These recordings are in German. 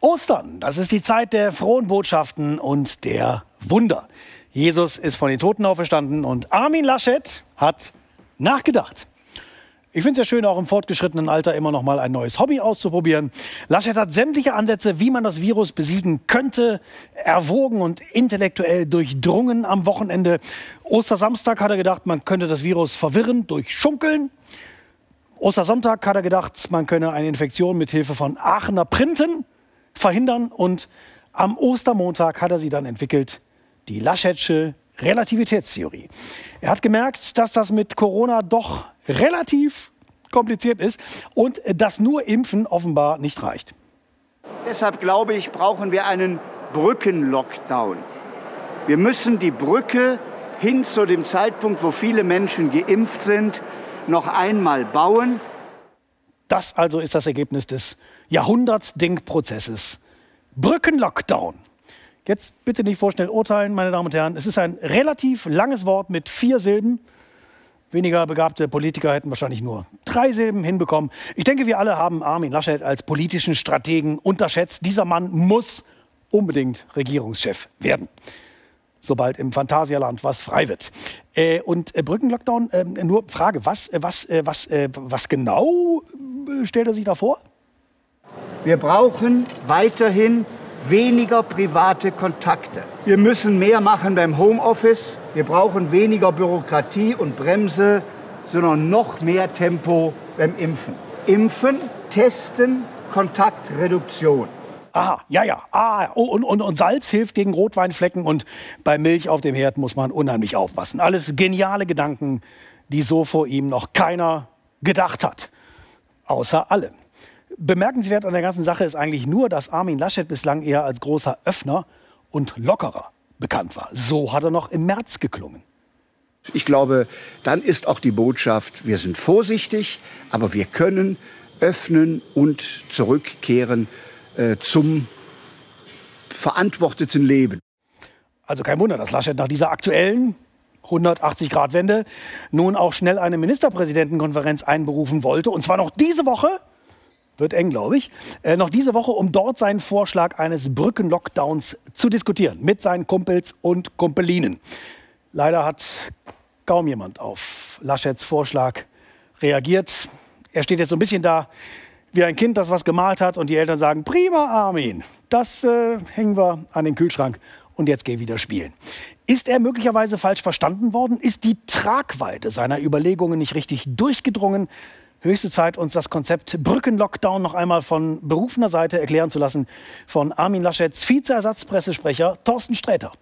Ostern, das ist die Zeit der frohen Botschaften und der Wunder. Jesus ist von den Toten auferstanden und Armin Laschet hat nachgedacht. Ich finde es ja schön, auch im fortgeschrittenen Alter immer noch mal ein neues Hobby auszuprobieren. Laschet hat sämtliche Ansätze, wie man das Virus besiegen könnte, erwogen und intellektuell durchdrungen am Wochenende. Ostersamstag hat er gedacht, man könnte das Virus verwirren durch Schunkeln. Ostersonntag hat er gedacht, man könne eine Infektion mit Hilfe von Aachener Printen verhindern. Und am Ostermontag hat er sie dann entwickelt, die Laschetsche Relativitätstheorie. Er hat gemerkt, dass das mit Corona doch relativ kompliziert ist und dass nur Impfen offenbar nicht reicht. Deshalb glaube ich, brauchen wir einen Brückenlockdown. Wir müssen die Brücke hin zu dem Zeitpunkt, wo viele Menschen geimpft sind, noch einmal bauen. Das also ist das Ergebnis des Jahrhundert-Denkprozesses. Brückenlockdown. Jetzt bitte nicht vorschnell urteilen, meine Damen und Herren. Es ist ein relativ langes Wort mit 4 Silben. Weniger begabte Politiker hätten wahrscheinlich nur 3 Silben hinbekommen. Ich denke, wir alle haben Armin Laschet als politischen Strategen unterschätzt. Dieser Mann muss unbedingt Regierungschef werden, sobald im Phantasialand was frei wird. Brückenlockdown, nur Frage, was genau stellt er sich da vor? Wir brauchen weiterhin weniger private Kontakte. Wir müssen mehr machen beim Homeoffice. Wir brauchen weniger Bürokratie und Bremse, sondern noch mehr Tempo beim Impfen. Impfen, testen, Kontaktreduktion. Aha, ja. Und Salz hilft gegen Rotweinflecken und bei Milch auf dem Herd muss man unheimlich aufpassen. Alles geniale Gedanken, die so vor ihm noch keiner gedacht hat. Außer alle. Bemerkenswert an der ganzen Sache ist eigentlich nur, dass Armin Laschet bislang eher als großer Öffner und Lockerer bekannt war. So hat er noch im März geklungen. Ich glaube, dann ist auch die Botschaft, wir sind vorsichtig, aber wir können öffnen und zurückkehren zum verantworteten Leben. Also kein Wunder, dass Laschet nach dieser aktuellen 180-Grad-Wende nun auch schnell eine Ministerpräsidentenkonferenz einberufen wollte. Und zwar noch diese Woche. Wird eng, glaube ich. Noch diese Woche, um dort seinen Vorschlag eines Brückenlockdowns zu diskutieren. Mit seinen Kumpels und Kumpelinen. Leider hat kaum jemand auf Laschets Vorschlag reagiert. Er steht jetzt so ein bisschen da wie ein Kind, das was gemalt hat. Und die Eltern sagen, prima Armin, das hängen wir an den Kühlschrank. Und jetzt geh wieder spielen. Ist er möglicherweise falsch verstanden worden? Ist die Tragweite seiner Überlegungen nicht richtig durchgedrungen? Höchste Zeit, uns das Konzept Brückenlockdown noch einmal von berufener Seite erklären zu lassen von Armin Laschets Vizeersatzpressesprecher Thorsten Sträter.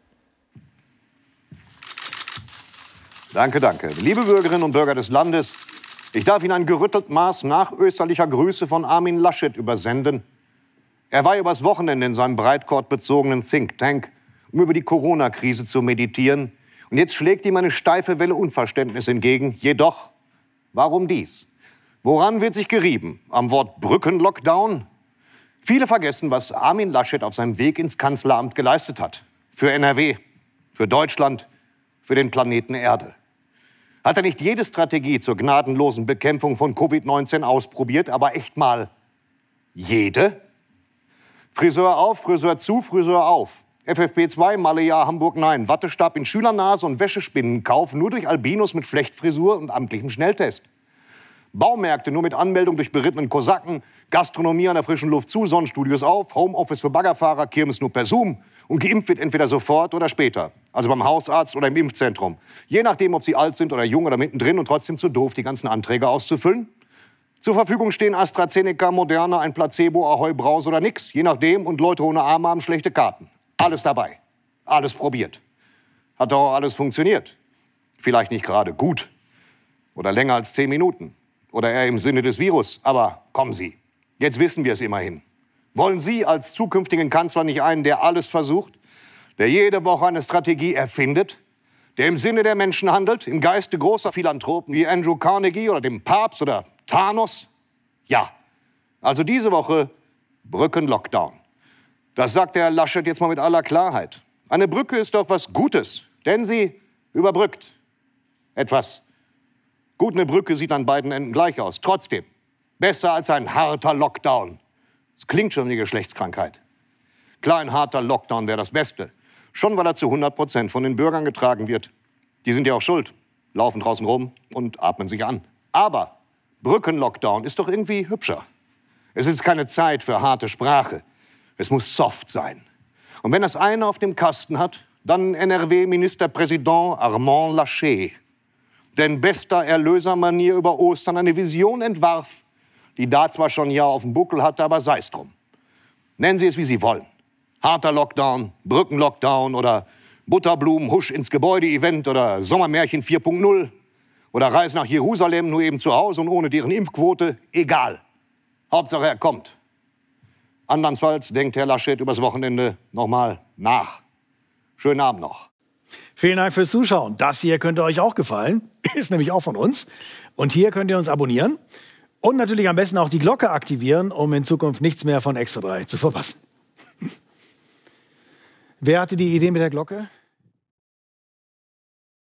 Danke. Liebe Bürgerinnen und Bürger des Landes, ich darf Ihnen ein gerüttelt Maß nachösterlicher Grüße von Armin Laschet übersenden. Er war übers Wochenende in seinem breitkortbezogenen Think Tank, um über die Corona-Krise zu meditieren. Und jetzt schlägt ihm eine steife Welle Unverständnis entgegen. Jedoch, warum dies? Woran wird sich gerieben? Am Wort Brückenlockdown? Viele vergessen, was Armin Laschet auf seinem Weg ins Kanzleramt geleistet hat. Für NRW, für Deutschland, für den Planeten Erde. Hat er nicht jede Strategie zur gnadenlosen Bekämpfung von Covid-19 ausprobiert, aber echt mal jede? Friseur auf, Friseur zu, Friseur auf. FFP2, Malle ja, Hamburg nein. Wattestab in Schülernase und Wäschespinnenkauf nur durch Albinos mit Flechtfrisur und amtlichem Schnelltest. Baumärkte nur mit Anmeldung durch berittenen Kosaken, Gastronomie an der frischen Luft zu, Sonnenstudios auf, Homeoffice für Baggerfahrer, Kirmes nur per Zoom und geimpft wird entweder sofort oder später. Also beim Hausarzt oder im Impfzentrum. Je nachdem, ob Sie alt sind oder jung oder mittendrin und trotzdem zu doof, die ganzen Anträge auszufüllen. Zur Verfügung stehen AstraZeneca, Moderna, ein Placebo, Ahoi, Braus oder nix. Je nachdem und Leute ohne Arme haben schlechte Karten. Alles dabei. Alles probiert. Hat doch auch alles funktioniert. Vielleicht nicht gerade gut. Oder länger als 10 Minuten. Oder eher im Sinne des Virus. Aber kommen Sie, jetzt wissen wir es immerhin. Wollen Sie als zukünftigen Kanzler nicht einen, der alles versucht? Der jede Woche eine Strategie erfindet? Der im Sinne der Menschen handelt? Im Geiste großer Philanthropen wie Andrew Carnegie oder dem Papst oder Thanos? Ja. Also diese Woche Brückenlockdown. Das sagt der Herr Laschet jetzt mal mit aller Klarheit. Eine Brücke ist doch was Gutes, denn sie überbrückt etwas. Gut, eine Brücke sieht an beiden Enden gleich aus. Trotzdem, besser als ein harter Lockdown. Es klingt schon wie eine Geschlechtskrankheit. Klar, ein harter Lockdown wäre das Beste. Schon weil er zu 100% von den Bürgern getragen wird. Die sind ja auch schuld, laufen draußen rum und atmen sich an. Aber Brückenlockdown ist doch irgendwie hübscher. Es ist keine Zeit für harte Sprache. Es muss soft sein. Und wenn das einer auf dem Kasten hat, dann NRW-Ministerpräsident Armand Laschet. Der in bester Erlösermanier über Ostern eine Vision entwarf, die da zwar schon ein Jahr auf dem Buckel hatte, aber sei es drum. Nennen Sie es, wie Sie wollen. Harter Lockdown, Brückenlockdown oder Butterblumen, Husch ins Gebäude-Event oder Sommermärchen 4.0 oder Reise nach Jerusalem, nur eben zu Hause und ohne deren Impfquote. Egal. Hauptsache, er kommt. Andernfalls denkt Herr Laschet übers Wochenende noch mal nach. Schönen Abend noch. Vielen Dank fürs Zuschauen. Das hier könnte euch auch gefallen. Ist nämlich auch von uns. Und hier könnt ihr uns abonnieren. Und natürlich am besten auch die Glocke aktivieren, um in Zukunft nichts mehr von Extra 3 zu verpassen. Wer hatte die Idee mit der Glocke?